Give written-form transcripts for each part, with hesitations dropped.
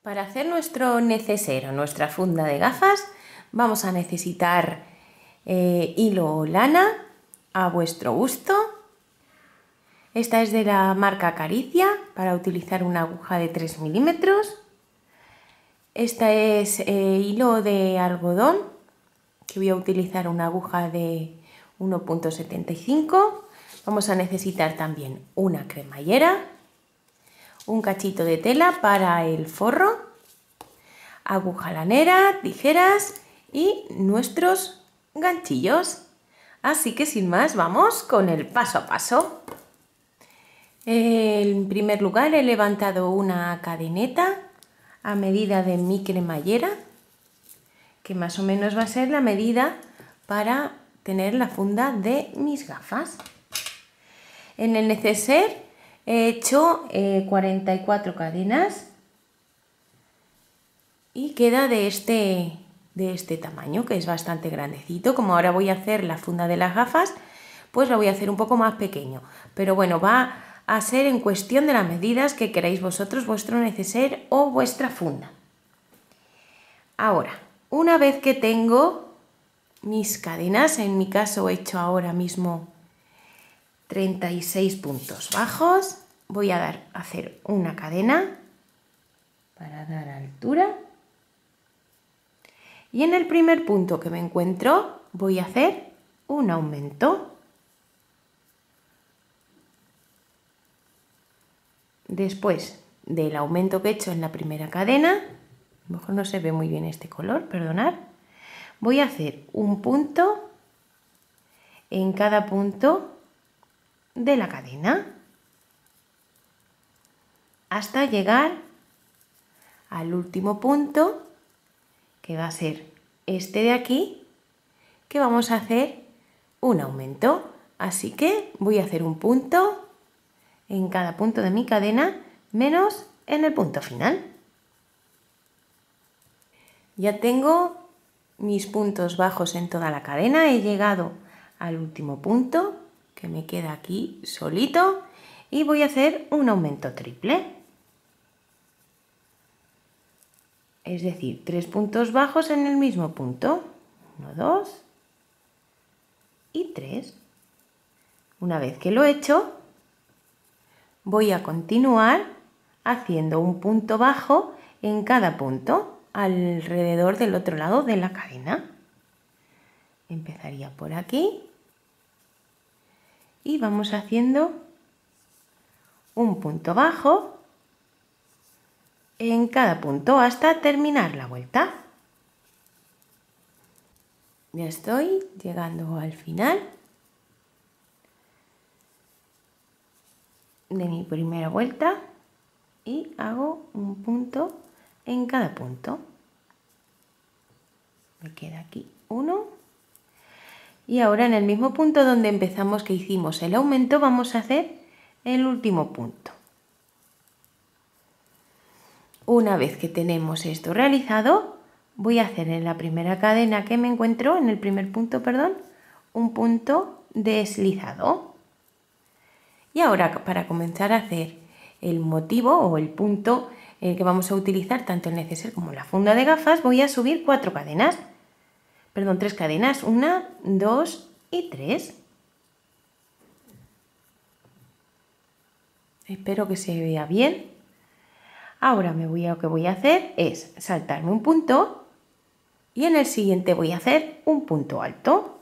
Para hacer nuestro neceser o nuestra funda de gafas vamos a necesitar hilo o lana a vuestro gusto. Esta es de la marca Caricia para utilizar una aguja de 3 milímetros. Esta es hilo de algodón, que voy a utilizar una aguja de 1,75. Vamos a necesitar también una cremallera, un cachito de tela para el forro, aguja lanera, tijeras y nuestros ganchillos. Así que sin más vamos con el paso a paso. En primer lugar he levantado una cadeneta a medida de mi cremallera, que más o menos va a ser la medida para tener la funda de mis gafas. En el neceser he hecho 44 cadenas y queda de este tamaño, que es bastante grandecito. Como ahora voy a hacer la funda de las gafas, pues lo voy a hacer un poco más pequeño. Pero bueno, va a ser en cuestión de las medidas que queráis vosotros, vuestro neceser o vuestra funda. Ahora, una vez que tengo mis cadenas, en mi caso he hecho ahora mismo 36 puntos bajos, voy a hacer una cadena para dar altura y en el primer punto que me encuentro voy a hacer un aumento. Después del aumento que he hecho en la primera cadena, a lo mejor no se ve muy bien este color, perdonad, voy a hacer un punto en cada punto de la cadena hasta llegar al último punto, que va a ser este de aquí, que vamos a hacer un aumento. Así que voy a hacer un punto en cada punto de mi cadena menos en el punto final. Ya tengo mis puntos bajos en toda la cadena, he llegado al último punto que me queda aquí solito y voy a hacer un aumento triple. Es decir, 3 puntos bajos en el mismo punto. 1, 2 y 3. Una vez que lo he hecho, voy a continuar haciendo un punto bajo en cada punto alrededor del otro lado de la cadena. Empezaría por aquí y vamos haciendo un punto bajo en cada punto hasta terminar la vuelta. Ya estoy llegando al final de mi primera vuelta y hago un punto en cada punto. Me queda aquí uno y ahora en el mismo punto donde empezamos, que hicimos el aumento, vamos a hacer el último punto. Una vez que tenemos esto realizado, voy a hacer en la primera cadena que me encuentro, en el primer punto, perdón, un punto deslizado. Y ahora, para comenzar a hacer el motivo o el punto que vamos a utilizar tanto el neceser como la funda de gafas, voy a subir 3 cadenas, 1, 2 y 3. Espero que se vea bien. Ahora lo que voy a hacer es saltarme un punto y en el siguiente voy a hacer un punto alto.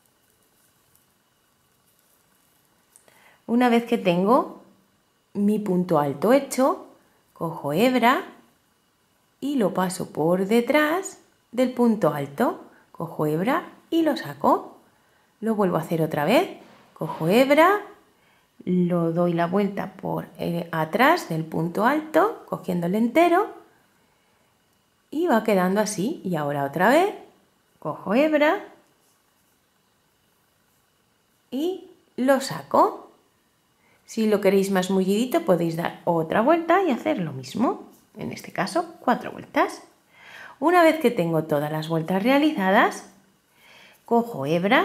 Una vez que tengo mi punto alto hecho, cojo hebra y lo paso por detrás del punto alto. Cojo hebra y lo saco. Lo vuelvo a hacer otra vez. Cojo hebra, lo doy la vuelta por atrás del punto alto, cogiéndolo entero, y va quedando así. Y ahora otra vez, cojo hebra y lo saco. Si lo queréis más mullidito, podéis dar otra vuelta y hacer lo mismo. En este caso, 4 vueltas. Una vez que tengo todas las vueltas realizadas, cojo hebra,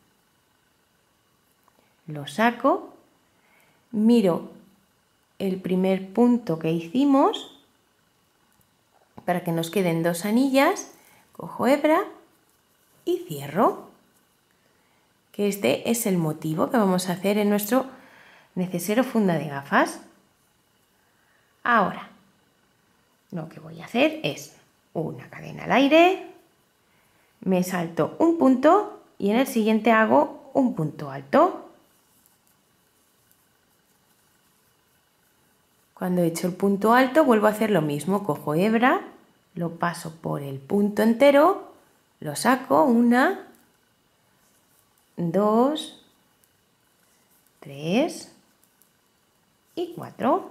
lo saco, miro el primer punto que hicimos, para que nos queden 2 anillas, cojo hebra y cierro. Que este es el motivo que vamos a hacer en nuestro neceser o funda de gafas. Ahora, lo que voy a hacer es una cadena al aire, me salto un punto y en el siguiente hago un punto alto. Cuando he hecho el punto alto vuelvo a hacer lo mismo, cojo hebra, lo paso por el punto entero, lo saco, 1, 2, 3 y 4.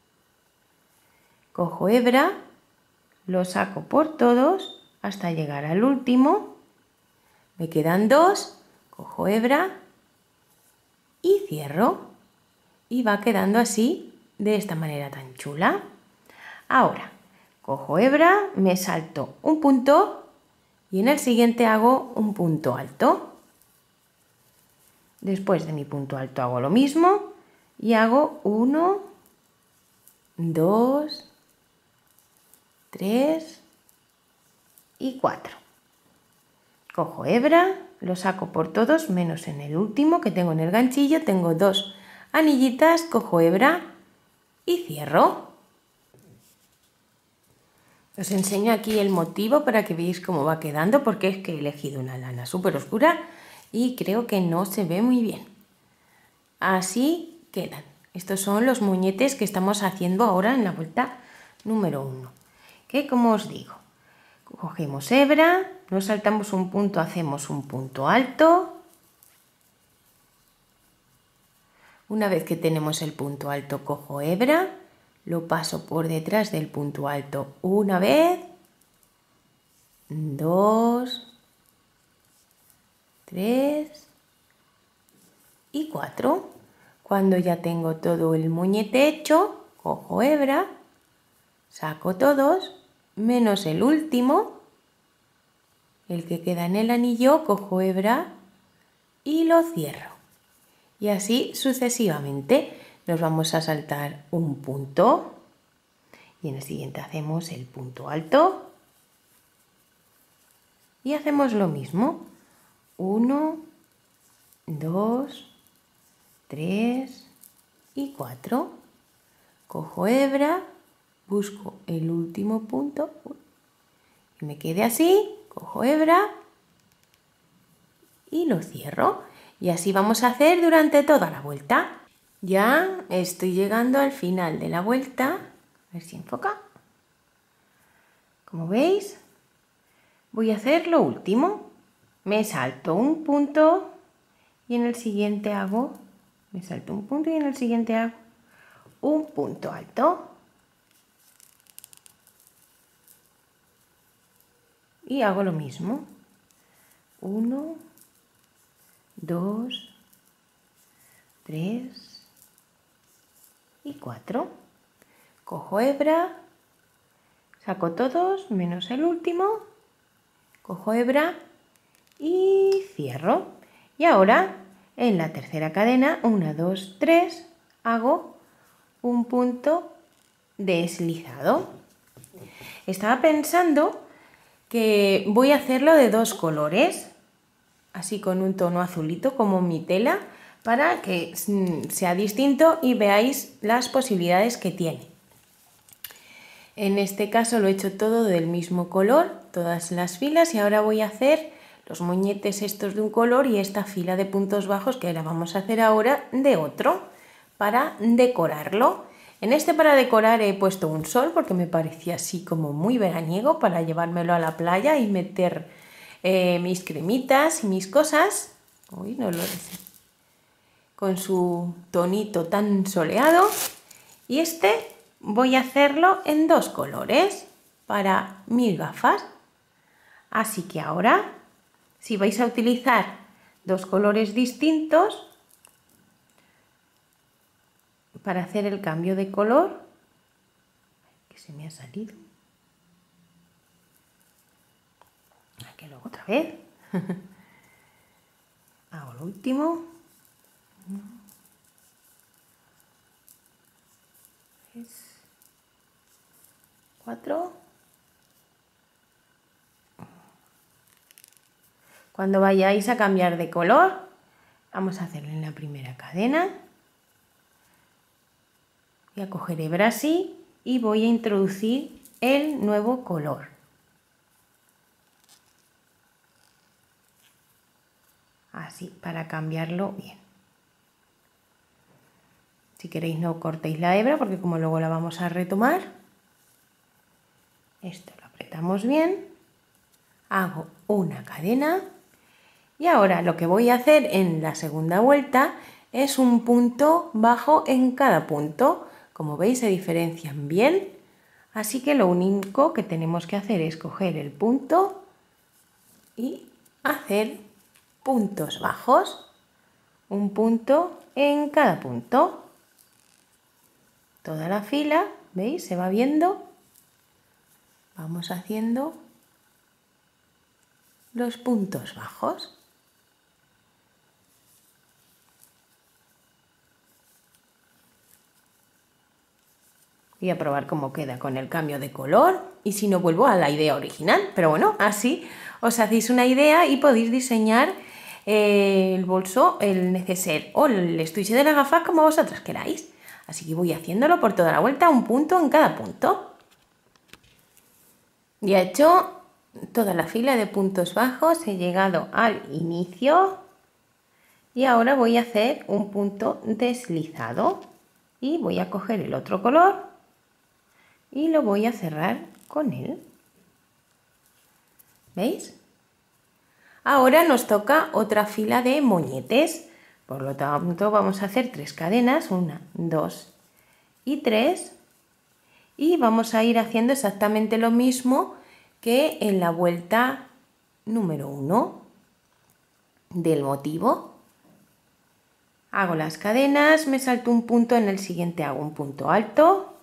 Cojo hebra, lo saco por todos hasta llegar al último, me quedan 2, cojo hebra y cierro. Y va quedando así, de esta manera tan chula. Ahora, cojo hebra, me salto un punto y en el siguiente hago un punto alto. Después de mi punto alto hago lo mismo y hago 1, 2, 3 y 4. Cojo hebra, lo saco por todos menos en el último que tengo en el ganchillo, tengo 2 anillitas, cojo hebra y cierro. Os enseño aquí el motivo para que veáis cómo va quedando, porque es que he elegido una lana súper oscura y creo que no se ve muy bien. Así quedan. Estos son los moñetes que estamos haciendo ahora en la vuelta número 1. Que como os digo, cogemos hebra, nos saltamos un punto, hacemos un punto alto. Una vez que tenemos el punto alto, cojo hebra, lo paso por detrás del punto alto una vez, 2, 3 y 4. Cuando ya tengo todo el moñete hecho, cojo hebra, saco todos, menos el último, el que queda en el anillo, cojo hebra y lo cierro. Y así sucesivamente. Nos vamos a saltar un punto y en el siguiente hacemos el punto alto y hacemos lo mismo. 1, 2, 3 y 4. Cojo hebra, busco el último punto que me quede así, cojo hebra y lo cierro. Y así vamos a hacer durante toda la vuelta. Ya estoy llegando al final de la vuelta. A ver si enfoca. Como veis, voy a hacer lo último. Me salto un punto y en el siguiente hago, me salto un punto y en el siguiente hago un punto alto. Y hago lo mismo. 1, 2, 3 y 4. Cojo hebra, saco todos menos el último, cojo hebra y cierro. Y ahora en la tercera cadena, 1, 2, 3, hago un punto deslizado. Estaba pensando que voy a hacerlo de 2 colores, así con un tono azulito como mi tela, para que sea distinto y veáis las posibilidades que tiene. En este caso lo he hecho todo del mismo color, todas las filas, y ahora voy a hacer los moñetes estos de un color y esta fila de puntos bajos que la vamos a hacer ahora de otro, para decorarlo. En este para decorar he puesto un sol porque me parecía así como muy veraniego para llevármelo a la playa y meter mis cremitas y mis cosas. Uy, no lo sé. Con su tonito tan soleado. Y este voy a hacerlo en 2 colores para mis gafas. Así que ahora, si vais a utilizar 2 colores distintos para hacer el cambio de color, que se me ha salido. Aquí luego otra vez. Hago lo último. 1, 3, 4 Cuando vayáis a cambiar de color, vamos a hacerlo en la primera cadena. Voy a coger hebra así y voy a introducir el nuevo color. Así, para cambiarlo bien. Si queréis no cortéis la hebra porque como luego la vamos a retomar. Esto lo apretamos bien. Hago una cadena. Y ahora lo que voy a hacer en la segunda vuelta es un punto bajo en cada punto. Como veis se diferencian bien. Así que lo único que tenemos que hacer es coger el punto y hacer puntos bajos. Un punto en cada punto. Toda la fila, ¿veis? Se va viendo. Vamos haciendo los puntos bajos. Voy a probar cómo queda con el cambio de color y si no vuelvo a la idea original. Pero bueno, así os hacéis una idea y podéis diseñar el bolso, el neceser o el estuche de las gafas como vosotras queráis. Así que voy haciéndolo por toda la vuelta, un punto en cada punto. Ya he hecho toda la fila de puntos bajos, he llegado al inicio y ahora voy a hacer un punto deslizado y voy a coger el otro color y lo voy a cerrar con él. ¿Veis? Ahora nos toca otra fila de moñetes. Por lo tanto vamos a hacer 3 cadenas, 1, 2 y 3. Y vamos a ir haciendo exactamente lo mismo que en la vuelta número 1 del motivo. Hago las cadenas, me salto un punto, en el siguiente hago un punto alto.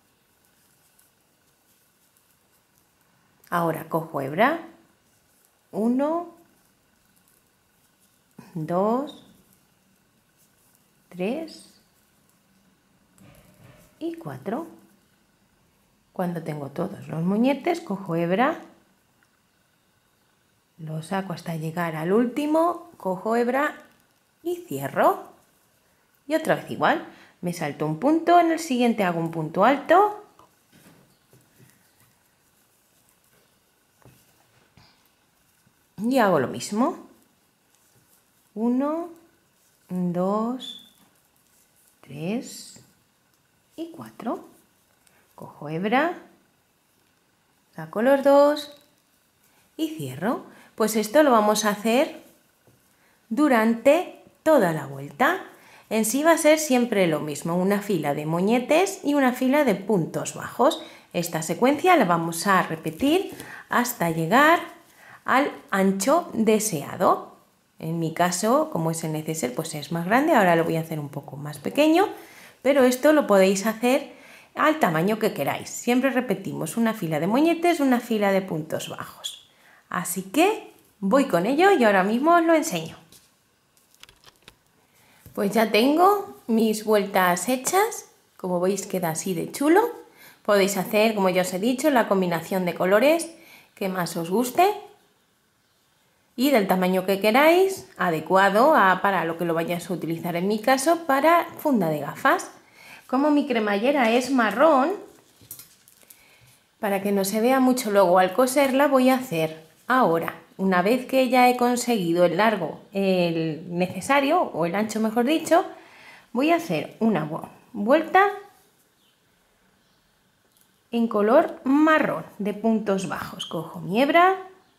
Ahora cojo hebra. 1, 2, 3 y 4. Cuando tengo todos los moñetes, cojo hebra, lo saco hasta llegar al último, cojo hebra y cierro. Y otra vez igual, me salto un punto, en el siguiente hago un punto alto. Y hago lo mismo. 1, 2, 3 y 4. Cojo hebra, saco los dos y cierro. Pues esto lo vamos a hacer durante toda la vuelta. En sí va a ser siempre lo mismo, una fila de moñetes y una fila de puntos bajos. Esta secuencia la vamos a repetir hasta llegar al ancho deseado. En mi caso, como es el neceser, pues es más grande, ahora lo voy a hacer un poco más pequeño, pero esto lo podéis hacer al tamaño que queráis. Siempre repetimos una fila de moñetes, una fila de puntos bajos. Así que voy con ello y ahora mismo os lo enseño. Pues ya tengo mis vueltas hechas, como veis queda así de chulo. Podéis hacer, como ya os he dicho, la combinación de colores que más os guste y del tamaño que queráis, adecuado para lo que lo vayáis a utilizar, en mi caso para funda de gafas. Como mi cremallera es marrón, para que no se vea mucho luego al coserla, voy a hacer ahora, una vez que ya he conseguido el largo, el necesario, o el ancho mejor dicho, voy a hacer una vuelta en color marrón de puntos bajos. Cojo mi hebra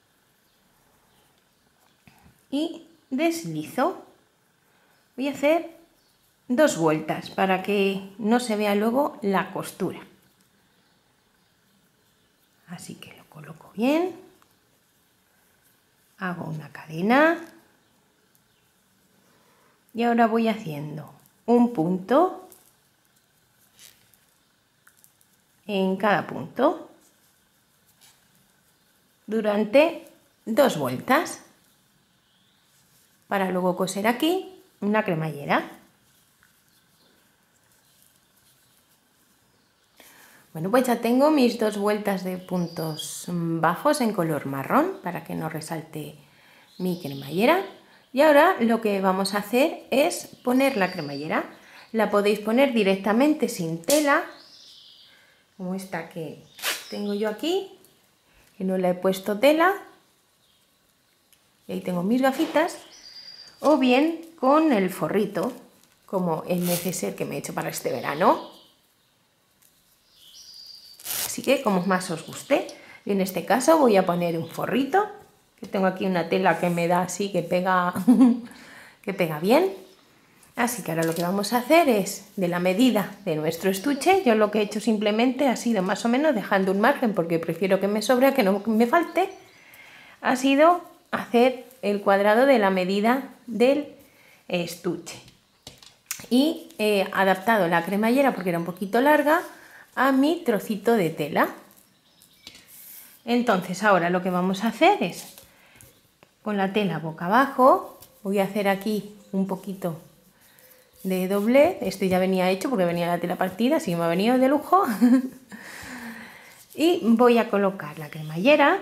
y deslizo. Voy a hacer 2 vueltas para que no se vea luego la costura. Así que lo coloco bien. Hago una cadena. Y ahora voy haciendo un punto en cada punto durante 2 vueltas para luego coser aquí una cremallera. Bueno, pues ya tengo mis 2 vueltas de puntos bajos en color marrón para que no resalte mi cremallera. Y ahora lo que vamos a hacer es poner la cremallera. La podéis poner directamente sin tela, como esta que tengo yo aquí, que no le he puesto tela. Y ahí tengo mis gafitas. O bien con el forrito, como el neceser que me he hecho para este verano. Así que como más os guste. Y en este caso voy a poner un forrito, que tengo aquí una tela que me da así, que pega, que pega bien. Así que ahora lo que vamos a hacer es, de la medida de nuestro estuche, yo lo que he hecho simplemente ha sido más o menos dejando un margen, porque prefiero que me sobre a que no me falte, ha sido hacer el cuadrado de la medida del estuche. Y he adaptado la cremallera, porque era un poquito larga, a mi trocito de tela. Entonces ahora lo que vamos a hacer es, con la tela boca abajo, voy a hacer aquí un poquito de doblez. Este ya venía hecho porque venía la tela partida, así que me ha venido de lujo. Y voy a colocar la cremallera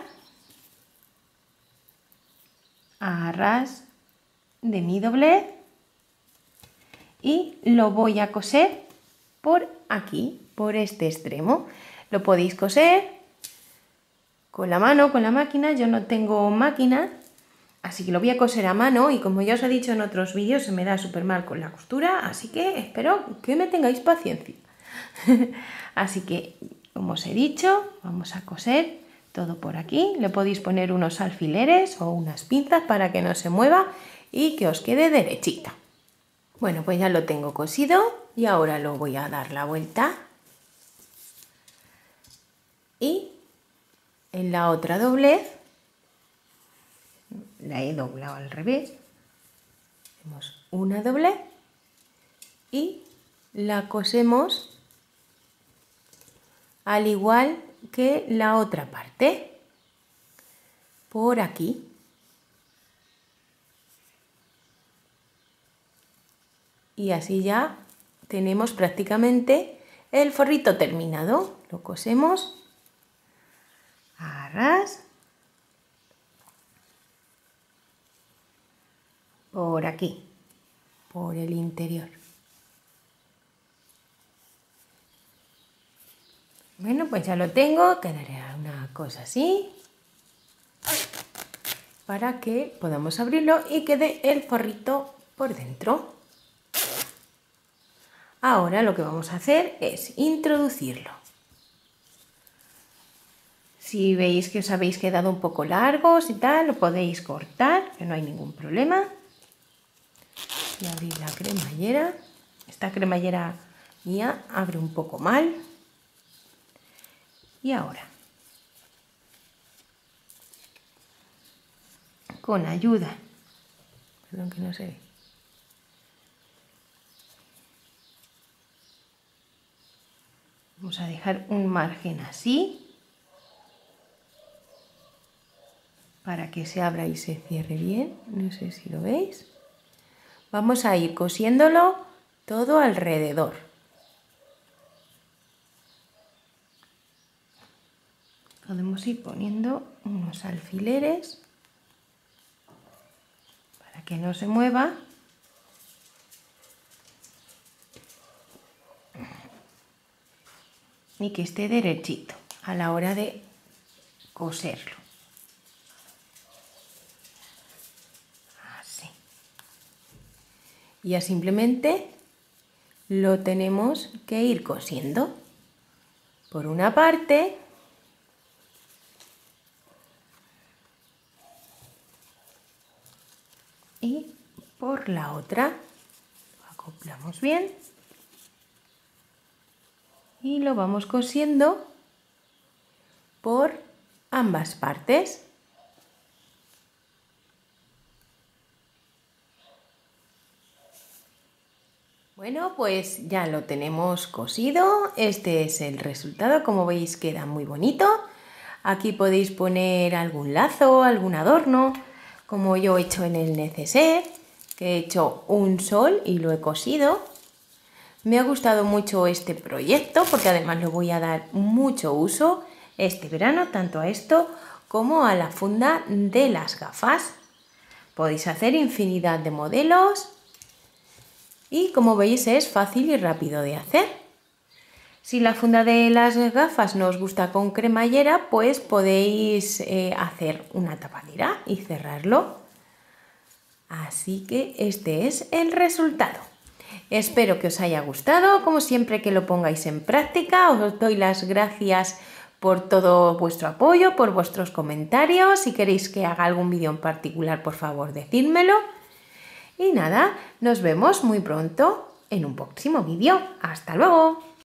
a ras de mi doblez y lo voy a coser por aquí, por este extremo. Lo podéis coser con la mano, con la máquina. Yo no tengo máquina, así que lo voy a coser a mano, y como ya os he dicho en otros vídeos, se me da súper mal con la costura, así que espero que me tengáis paciencia. Así que, como os he dicho, vamos a coser todo por aquí. Le podéis poner unos alfileres o unas pinzas para que no se mueva y que os quede derechita. Bueno, pues ya lo tengo cosido y ahora lo voy a dar la vuelta. Y en la otra doblez, la he doblado al revés, hacemos una doblez y la cosemos al igual que la otra parte, por aquí. Y así ya tenemos prácticamente el forrito terminado. Lo cosemos a ras, por aquí, por el interior. Bueno, pues ya lo tengo, quedaría una cosa así, para que podamos abrirlo y quede el forrito por dentro. Ahora lo que vamos a hacer es introducirlo. Si veis que os habéis quedado un poco largos y tal, lo podéis cortar, que no hay ningún problema. Y abrir la cremallera. Esta cremallera mía abre un poco mal. Y ahora, con ayuda, perdón que no se ve, vamos a dejar un margen así, para que se abra y se cierre bien. No sé si lo veis. Vamos a ir cosiéndolo todo alrededor. Podemos ir poniendo unos alfileres para que no se mueva. Y que esté derechito a la hora de coserlo. Así. Y ya simplemente lo tenemos que ir cosiendo por una parte y por la otra. Lo acoplamos bien y lo vamos cosiendo por ambas partes. Bueno, pues ya lo tenemos cosido. Este es el resultado. Como veis, queda muy bonito. Aquí podéis poner algún lazo, algún adorno, como yo he hecho en el neceser, que he hecho un sol y lo he cosido. Me ha gustado mucho este proyecto porque además le voy a dar mucho uso este verano, tanto a esto como a la funda de las gafas. Podéis hacer infinidad de modelos y como veis es fácil y rápido de hacer. Si la funda de las gafas no os gusta con cremallera, pues podéis hacer una tapadera y cerrarlo. Así que este es el resultado. Espero que os haya gustado. Como siempre, que lo pongáis en práctica. Os doy las gracias por todo vuestro apoyo, por vuestros comentarios. Si queréis que haga algún vídeo en particular, por favor, decídmelo. Y nada, nos vemos muy pronto en un próximo vídeo. ¡Hasta luego!